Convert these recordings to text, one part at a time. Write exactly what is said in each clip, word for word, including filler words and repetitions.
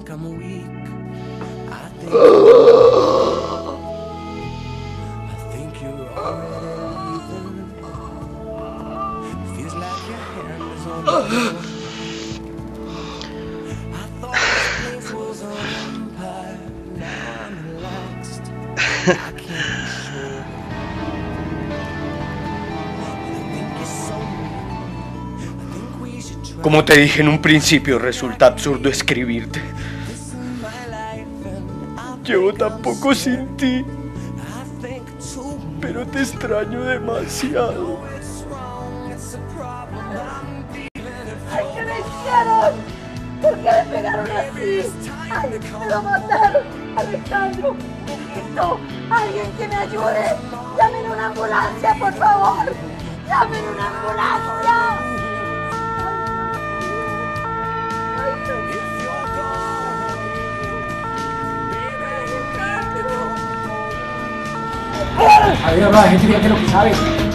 think I'm weak. I think, I think you're already leaving. Feels like your hand is on the door. I thought this place was an empire. Now I'm relaxed. I can't be sure. And I think you're so mean. I think we should try. Como te dije en un principio, resulta absurdo escribirte. Llevo tan poco sin ti, pero te extraño demasiado. ¡Ay, qué me hicieron! ¿Por qué me pegaron así? ¡Ay, me lo mataron! ¡Alejandro! ¡Necesito! ¡Alguien que me ayude! ¡Llamen una ambulancia, por favor! ¡Llamen una ambulancia! A ver, habla, gente, diga que lo que sabe.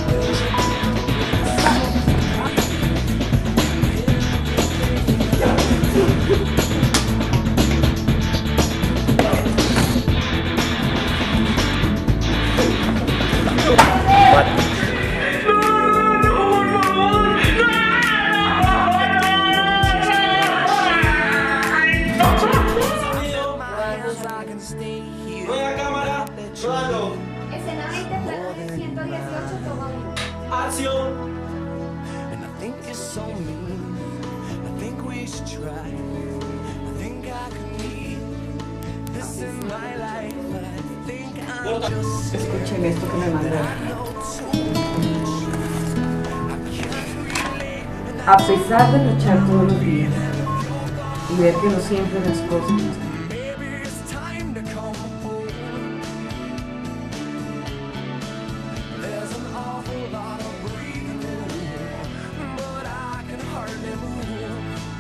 Escena veinte, plano ciento dieciocho, toma uno. Acción. And I think you're so mean. I think we should try. I think I could need this in my life. I think I'm just Escuchen esto que me mandaron. A pesar de luchar todos los días y ver que no siempre las cosas no están. maybe it's time to come home. There's an awful lot of breathing room, but I can hardly move.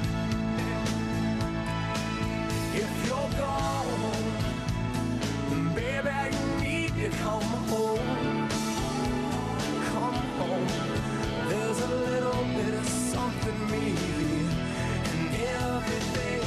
If you're gone, baby, you need to come home. Come home. There's a little bit of something me and everything.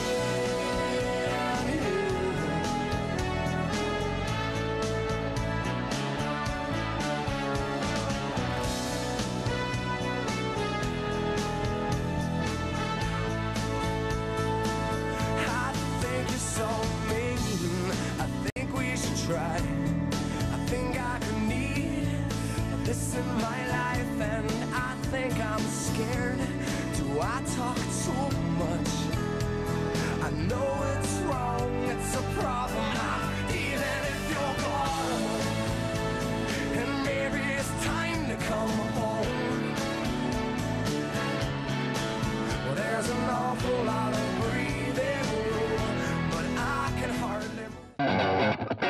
I think you're so mean. I think we should try. I think I could need this in my life, and I think I'm scared. Do I talk too much? I know it's wrong, it's a problem. Even if you're gone, and maybe it's time to come home. Well, there's an awful lot of breathing room, but I can hardly move.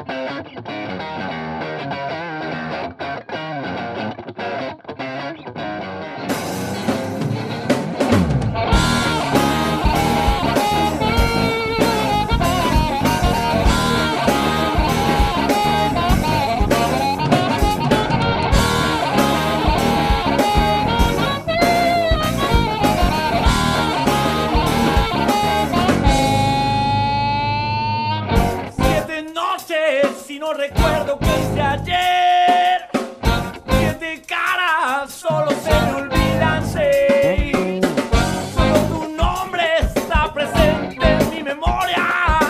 Siete noches y no recuerdo qué hice ayer. Siete caras solo se me olvidan seis. Solo tu nombre está presente en mi memoria.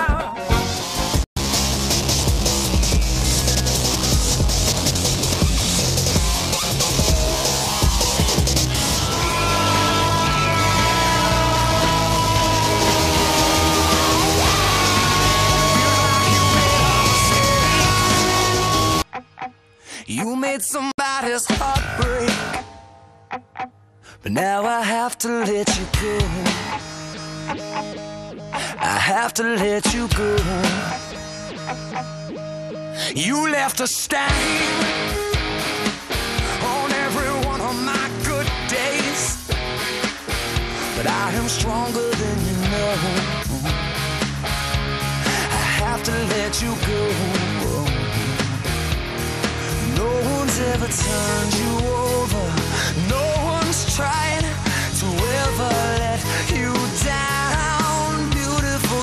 You made somebody's heart break, but now I have to let you go. I have to let you go. You left a stain on every one of my good days, but I am stronger than you know. I have to let you go. No one's ever turned you over. No one's tried to ever let you down. Beautiful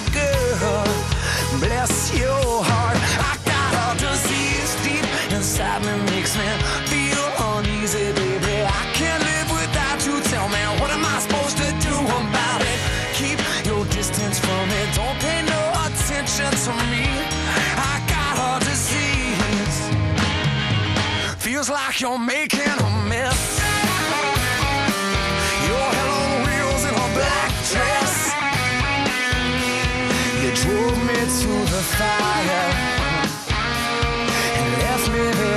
like you're making a mess. Your hell on wheels in a black dress. You drove me to the fire and left me there.